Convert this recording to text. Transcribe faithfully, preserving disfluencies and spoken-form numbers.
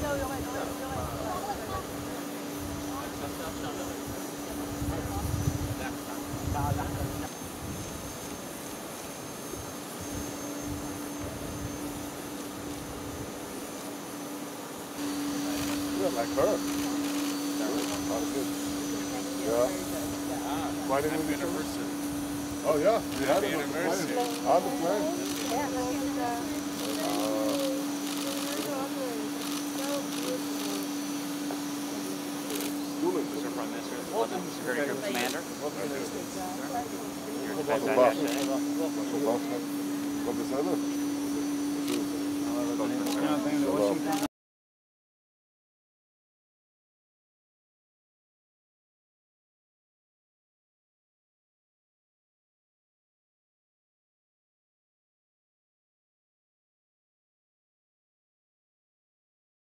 Yeah, like her. That was good. Yeah. Quite an anniversary. Oh yeah, we had it on the plane. On the plane. Mister Prime Minister, London Security Group Commander. Your defense What was that?